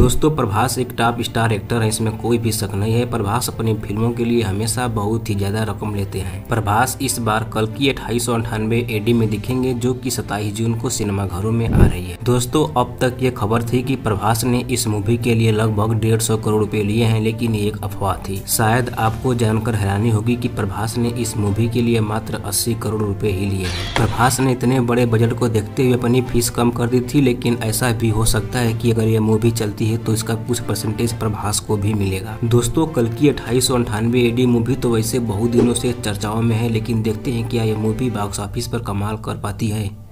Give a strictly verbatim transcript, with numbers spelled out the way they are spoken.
दोस्तों प्रभास एक top star actor है, इसमें कोई भी शक नहीं है। प्रभास अपनी फिल्मों के लिए हमेशा बहुत ही ज्यादा रकम लेते हैं। प्रभास इस बार कल्कि अट्ठाईस सौ अंठानवे एडी में दिखेंगे, जो कि सत्ताईस जून को सिनेमाघरों में आ रही है। दोस्तों अब तक ये खबर थी कि प्रभास ने इस मूवी के लिए लगभग डेढ़ सौ करोड़ रुपए लिए हैं, लेकिन ये एक अफवाह थी। शायद आपको जानकर हैरानी होगी कि प्रभास ने इस मूवी के लिए मात्र अस्सी करोड़ रुपए ही लिए हैं। प्रभास ने इतने बड़े बजट को देखते हुए अपनी फीस कम कर दी थी, लेकिन ऐसा भी हो सकता है कि अगर ये मूवी चलती है तो इसका कुछ परसेंटेज प्रभास को भी मिलेगा। दोस्तों कल्कि अट्ठाईस सौ अंठानवे एडी मूवी तो वैसे बहुत दिनों से चर्चाओं में है, लेकिन देखते हैं क्या ये मूवी बॉक्स ऑफिस पर कमाल कर पाती है।